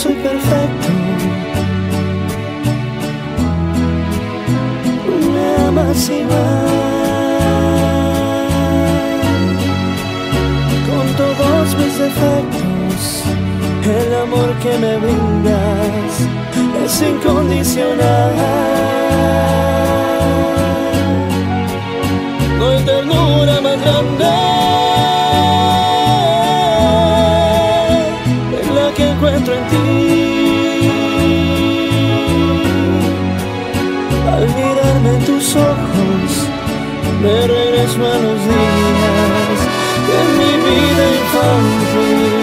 soy perfecto. Me amas igual, con todos mis defectos. El amor que me brindas es incondicional. No hay ternura más grande en la que encuentro en ti. Al mirarme en tus ojos, me regreso a los días de mi vida infantil.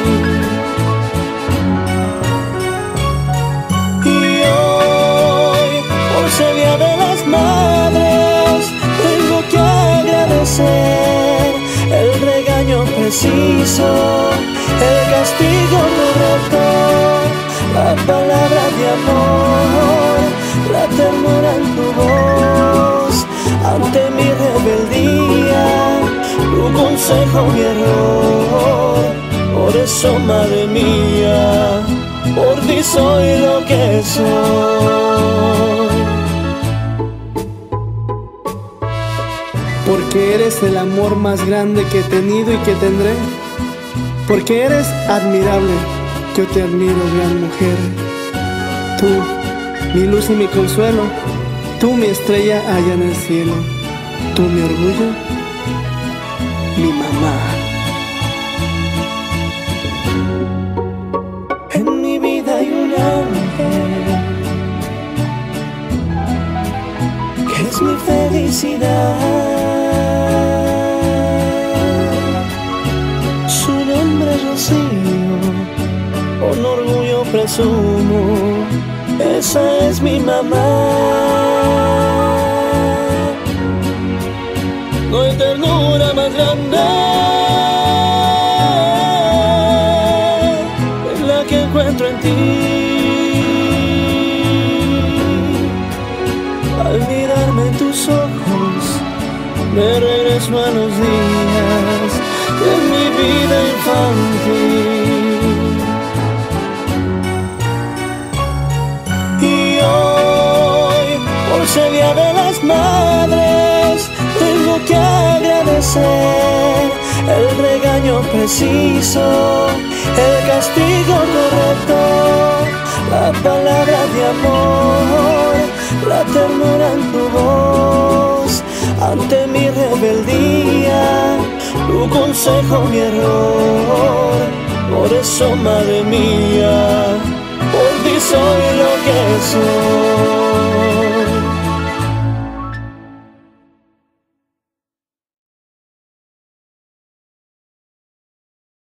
Y hoy, por ser Día de las Madres, tengo que agradecer el regaño preciso, el castigo correcto, la palabra de amor, la ternura en tu voz ante mi rebeldía, tu consejo, mi error. Por eso, madre mía, por ti soy lo que soy. Porque eres el amor más grande que he tenido y que tendré. Porque eres admirable, yo te admiro, gran mujer. Tú, mi luz y mi consuelo, tú mi estrella allá en el cielo, tú mi orgullo, mi mamá. En mi vida hay un ángel que es mi felicidad. Su nombre es Rocío, con orgullo presumo, esa es mi mamá. No hay ternura más grande en la que encuentro en ti. Al mirarme en tus ojos, me regreso a los días de mi vida infantil. Y hoy, por ser Día de las Madres, tengo que agradecer el regaño preciso, el castigo correcto, la palabra de amor, la ternura en tu voz ante mi rebeldía, tu consejo, mi error. Por eso, madre mía, por ti soy lo que soy.